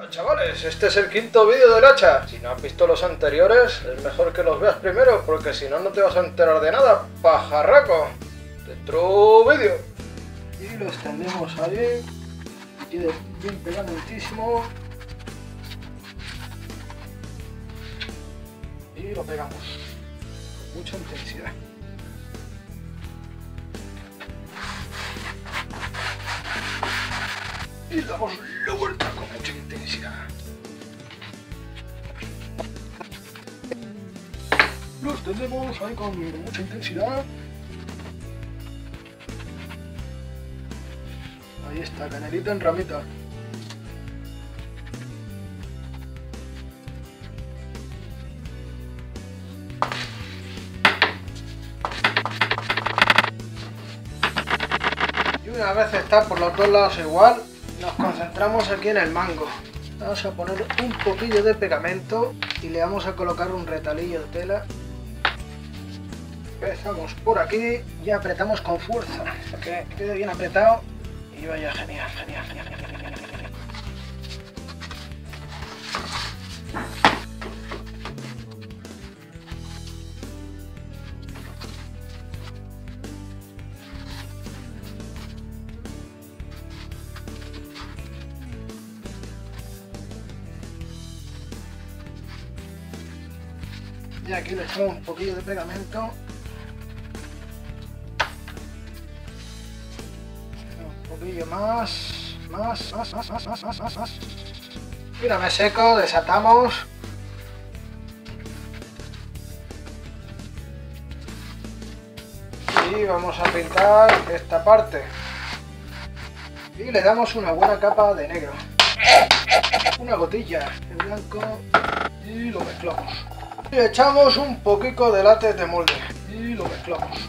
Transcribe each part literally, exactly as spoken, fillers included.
Bueno, chavales, este es el quinto vídeo del hacha. Si no has visto los anteriores, es mejor que los veas primero, porque si no, no te vas a enterar de nada, pajarraco. Dentro vídeo. Y lo extendemos ahí, que quede bien pegadentísimo. Y lo pegamos con mucha intensidad. Y damos la vuelta con mucha intensidad. Lo extendemos ahí con mucha intensidad. Ahí está, canelita en ramita. Y una vez está por los dos lados igual, nos concentramos aquí en el mango. Vamos a poner un poquillo de pegamento y le vamos a colocar un retalillo de tela. Empezamos por aquí y apretamos con fuerza, para que quede bien apretado y vaya genial, genial, genial, genial, genial, genial. Y aquí le echamos un poquillo de pegamento. Un poquillo más, más, más, más, más, más, más, más, más. Y una vez seco, desatamos. Y vamos a pintar esta parte. Y le damos una buena capa de negro. Una gotilla de blanco. Y lo mezclamos. Y echamos un poquito de látex de molde y lo mezclamos.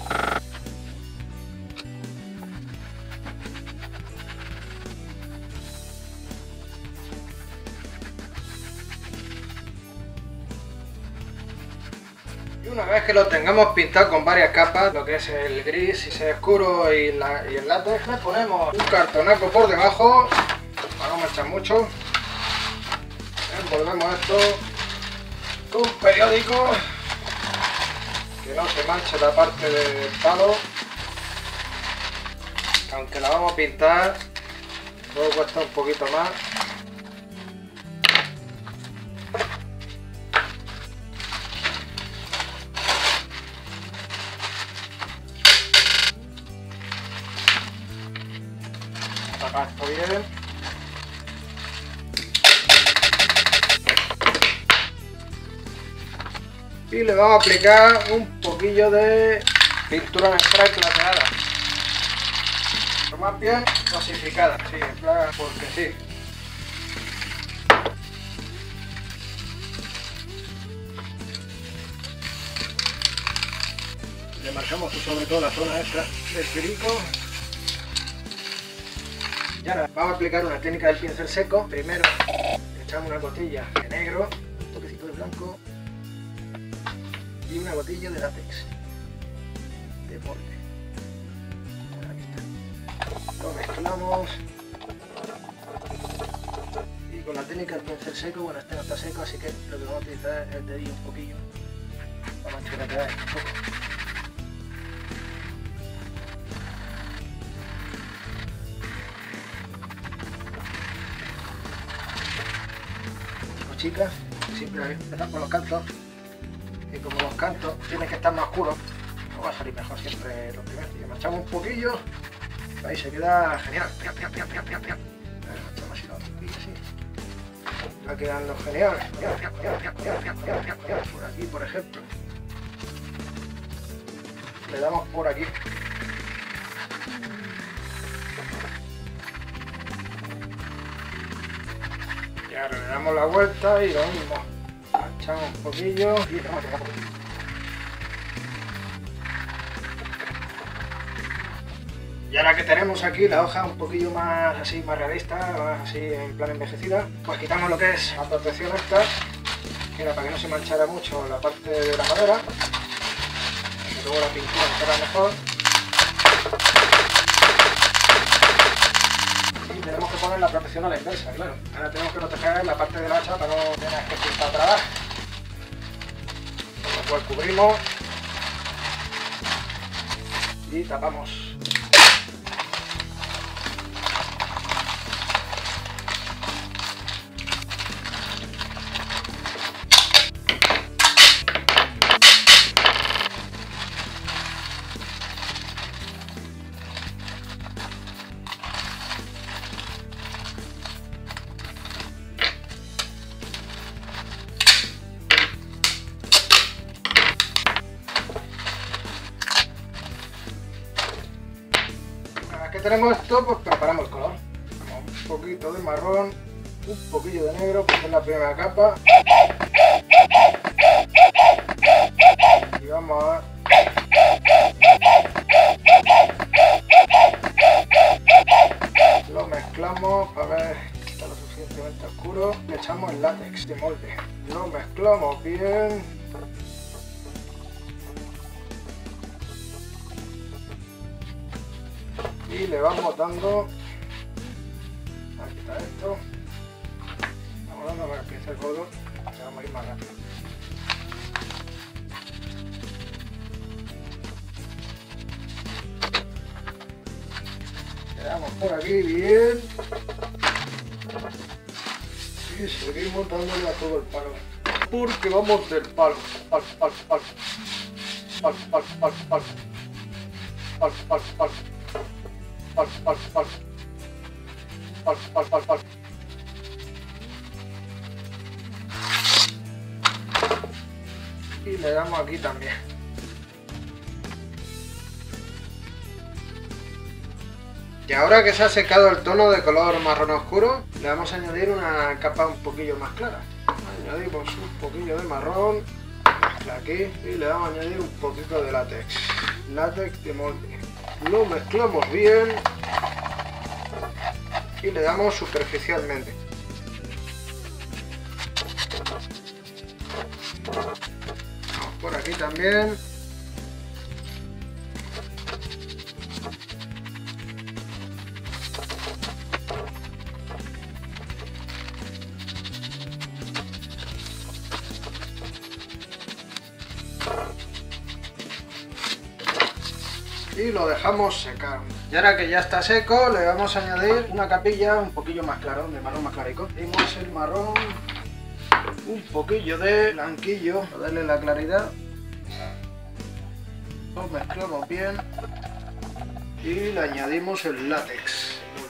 Y una vez que lo tengamos pintado con varias capas, lo que es el gris y ese oscuro y, la, y el látex, le ponemos un cartonaco por debajo para no manchar mucho. Envolvemos esto. Un periódico, que no se manche la parte del palo, aunque la vamos a pintar, todo cuesta un poquito más. Tapar esto bien. Y le vamos a aplicar un poquillo de pintura en spray plateada. Pero más bien dosificada, sí, en plan porque sí. Le marcamos sobre todo la zona esta del perico. Y ahora vamos a aplicar una técnica del pincel seco. Primero le echamos una gotilla de negro, un toquecito de blanco. Y una gotilla de látex de molde. Ahí está. Lo mezclamos y con la técnica del pincel seco, bueno, este no está seco, así que lo que vamos a utilizar es el dedillo un poquillo para manchar un poco. Pues chicas, siempre empezamos por los cantos. Y como los cantos tienen que estar más oscuros, no va a salir mejor siempre los primeros. Y manchamos un poquillo, ahí se queda genial. Pia, pia, pia, pia, pia, pia. Manchamos así, un poquillo así. Va quedando genial. Pia, pia, pia, pia, pia, pia, pia, pia, pia. Por aquí, por ejemplo. Le damos por aquí. Y ahora le damos la vuelta y lo mismo. Echamos un poquillo y vamos a pegar. Y ahora que tenemos aquí la hoja un poquillo más así, más realista, más así en plan envejecida, pues quitamos lo que es la protección esta, que era para que no se manchara mucho la parte de la madera, que luego la pintura queda mejor. Y tenemos que poner la protección a la inversa, claro. Ahora tenemos que proteger la parte del hacha para no tener que pintar atrás. Con lo cual cubrimos y tapamos. Tenemos esto, pues preparamos el color. Un poquito de marrón, un poquillo de negro, pues es la primera capa. Y vamos a... Lo mezclamos para ver que está lo suficientemente oscuro. Le echamos el látex de molde. Lo mezclamos bien. Y le vamos dando, aquí está esto, vamos dando para que empiece el color, le vamos a ir más rápido. Le damos por aquí bien y seguimos dándole a todo el palo, porque vamos del palo, al, al, al, al, al, al, al, al, al, al. Al, al, al. Al, al, al, al. Y le damos aquí también. Y ahora que se ha secado el tono de color marrón oscuro, le vamos a añadir una capa un poquillo más clara. Añadimos un poquillo de marrón, aquí, y le vamos a añadir un poquito de látex. Látex de molde. Lo mezclamos bien y le damos superficialmente. Vamos por aquí también. Y lo dejamos secar. Y ahora que ya está seco, le vamos a añadir una capilla un poquillo más claro, de marrón más clarico. Dimos el marrón, un poquillo de blanquillo para darle la claridad. Lo mezclamos bien y le añadimos el látex.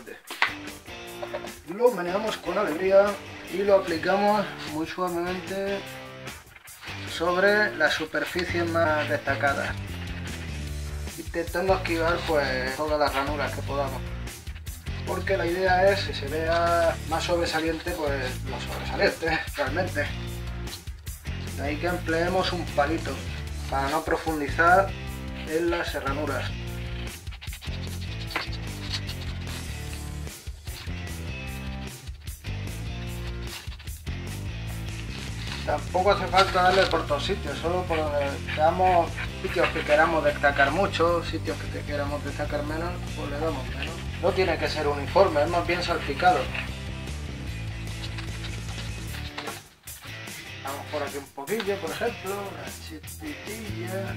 Lo meneamos con alegría y lo aplicamos muy suavemente sobre las superficies más destacadas, intentando esquivar pues todas las ranuras que podamos, porque la idea es que se vea más sobresaliente pues los sobresalientes realmente. De ahí que empleemos un palito para no profundizar en las ranuras. Tampoco hace falta darle por todos sitios, solo por veamos sitios que queramos destacar mucho, sitios que queramos destacar menos, pues le damos menos. No tiene que ser uniforme, es más bien salpicado. Vamos por aquí un poquillo, por ejemplo, una chispitilla.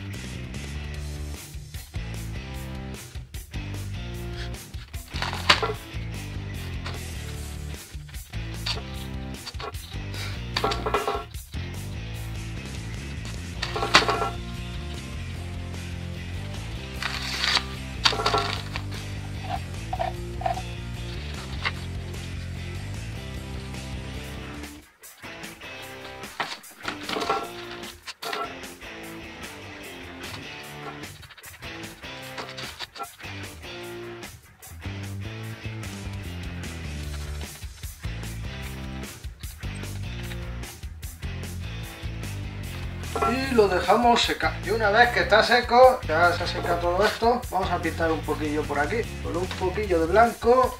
Y lo dejamos secar. Y una vez que está seco, ya se seca todo esto, vamos a pintar un poquillo por aquí, con un poquillo de blanco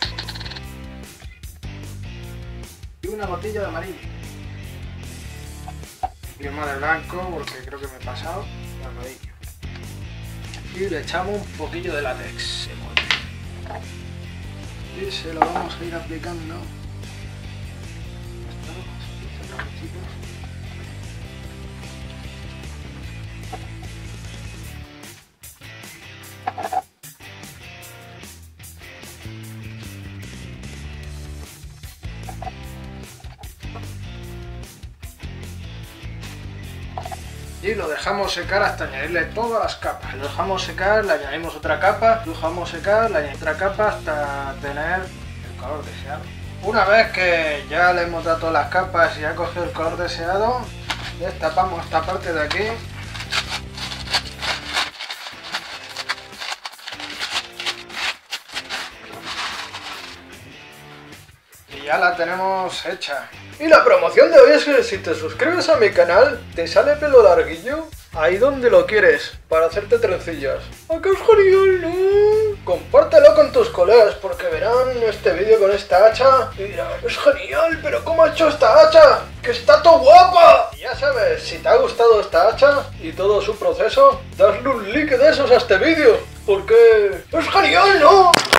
y una gotilla de amarillo. Y más de blanco, porque creo que me he pasado, de amarillo. Y le echamos un poquillo de látex. y se lo vamos a ir aplicando. Y lo dejamos secar hasta añadirle todas las capas. Lo dejamos secar, le añadimos otra capa, lo dejamos secar, le añadimos otra capa hasta tener el color deseado. Una vez que ya le hemos dado todas las capas y ha cogido el color deseado, destapamos esta parte de aquí. Y ya la tenemos hecha. Y la promoción de hoy es que si te suscribes a mi canal, te sale pelo larguillo ahí donde lo quieres, para hacerte trencillas. ¡Ah, qué es genial, no! Compártelo con tus colegas porque verán este vídeo con esta hacha y dirán, ¡es genial! ¿Pero cómo ha hecho esta hacha? ¡Que está todo guapa! Y ya sabes, si te ha gustado esta hacha y todo su proceso, dadle un like de esos a este vídeo porque es genial, ¿no?